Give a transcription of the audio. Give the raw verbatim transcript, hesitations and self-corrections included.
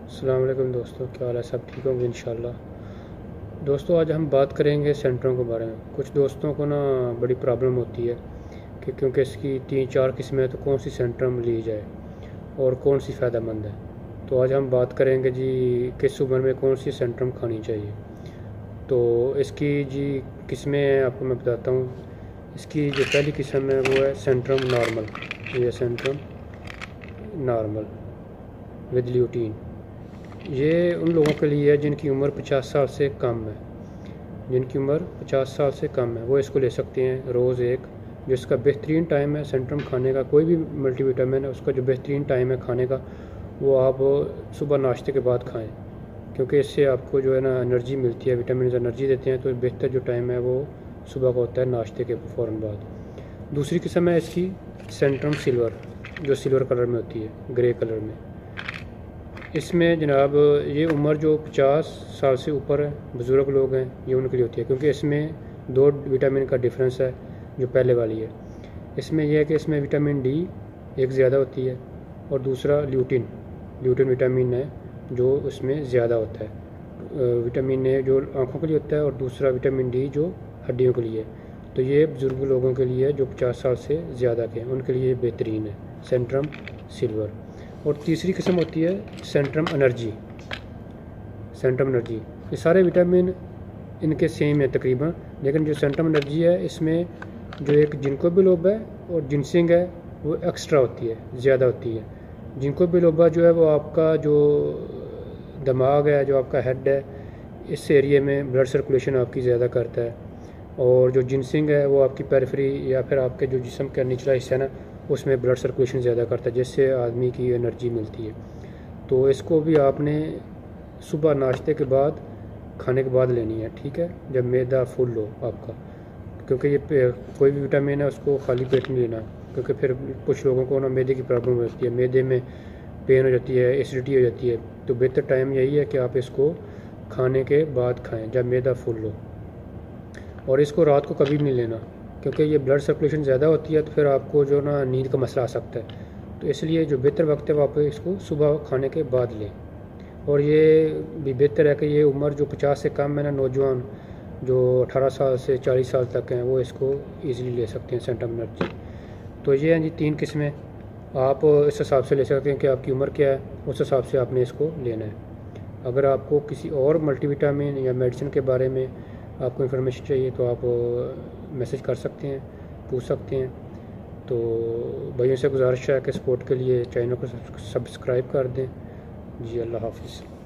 अस्सलाम वालेकुम दोस्तों, क्या हाल है? सब ठीक होंगे इंशाल्लाह। दोस्तों, आज हम बात करेंगे सेंटरों के बारे में। कुछ दोस्तों को ना बड़ी प्रॉब्लम होती है कि क्योंकि इसकी तीन चार किस्में हैं तो कौन सी सेंट्रम ली जाए और कौन सी फ़ायदेमंद है। तो आज हम बात करेंगे जी किस उम्र में कौन सी सेंट्रम खानी चाहिए। तो इसकी जी किस्में आपको मैं बताता हूँ। इसकी जो पहली किस्म है वो है सेंट्रम नॉर्मल। ये सेंट्रम नॉर्मल विद ल्यूटीन। ये उन लोगों के लिए है जिनकी उम्र पचास साल से कम है। जिनकी उम्र पचास साल से कम है वो इसको ले सकते हैं रोज़ एक। जो इसका बेहतरीन टाइम है सेंट्रम खाने का, कोई भी मल्टीविटामिन है उसका जो बेहतरीन टाइम है खाने का वो आप सुबह नाश्ते के बाद खाएं, क्योंकि इससे आपको जो है ना एनर्जी मिलती है। विटामिन एनर्जी देते हैं, तो बेहतर जो टाइम है वो सुबह का होता है नाश्ते के फ़ौरन बाद। दूसरी किस्म है इसकी सेंट्रम सिल्वर, जो सिल्वर कलर में होती है, ग्रे कलर में। इसमें जनाब ये उम्र जो पचास साल से ऊपर है, बुज़ुर्ग लोग हैं, ये उनके लिए होती है, क्योंकि इसमें दो विटामिन का डिफरेंस है जो पहले वाली है। इसमें यह है कि इसमें विटामिन डी एक ज़्यादा होती है और दूसरा ल्यूटिन ल्यूटिन विटामिन है जो उसमें ज़्यादा होता है। विटामिन ए जो आँखों के लिए होता है और दूसरा विटामिन डी जो हड्डियों के लिए। तो ये बुज़ुर्ग लोगों के लिए जो पचास साल से ज़्यादा के हैं उनके लिए बेहतरीन है सेंट्रम सिल्वर। और तीसरी किस्म होती है सेंट्रम एनर्जी। सेंट्रम एनर्जी ये सारे विटामिन इनके सेम है तकरीबन, लेकिन जो सेंट्रम एनर्जी है इसमें जो एक जिनको बिलोबा है और जिनसिंग है वो एक्स्ट्रा होती है, ज़्यादा होती है। जिनको बिलोबा जो है वो आपका जो दिमाग है, जो आपका हेड है, इस एरिए में ब्लड सर्कुलेशन आपकी ज़्यादा करता है। और जो जिनसिंग है वो आपकी पेरिफेरी या फिर आपके जो जिस्म का निचला हिस्सा है ना, उसमें ब्लड सर्कुलेशन ज़्यादा करता है, जिससे आदमी की एनर्जी मिलती है। तो इसको भी आपने सुबह नाश्ते के बाद खाने के बाद लेनी है, ठीक है, जब मैदा फुल हो आपका। क्योंकि ये कोई भी विटामिन है उसको खाली पेट नहीं लेना, क्योंकि फिर कुछ लोगों को ना मैदे की प्रॉब्लम होती है, मैदे में पेन हो जाती है, एसिडिटी हो जाती है। तो बेहतर टाइम यही है कि आप इसको खाने के बाद खाएँ जब मैदा फुल हो। और इसको रात को कभी भी नहीं लेना, क्योंकि ये ब्लड सर्कुलेशन ज़्यादा होती है, तो फिर आपको जो ना नींद का मसला आ सकता है। तो इसलिए जो बेहतर वक्त है वो आप इसको सुबह खाने के बाद लें। और ये भी बेहतर है कि ये उम्र जो पचास से कम है ना, नौजवान जो अठारह साल से चालीस साल तक हैं वो इसको ईज़िली ले सकते हैं सेंट्रम एनर्जी। तो ये हैं जी तीन किस्में, आप इस हिसाब से ले सकते हैं कि आपकी उम्र क्या है, उस हिसाब से आपने इसको लेना है। अगर आपको किसी और मल्टीविटामिन या मेडिसिन के बारे में आपको इन्फॉर्मेशन चाहिए तो आप मैसेज कर सकते हैं, पूछ सकते हैं। तो भाइयों से गुजारिश है कि सपोर्ट के लिए चैनल को सब्सक्राइब कर दें जी। अल्लाह हाफिज़।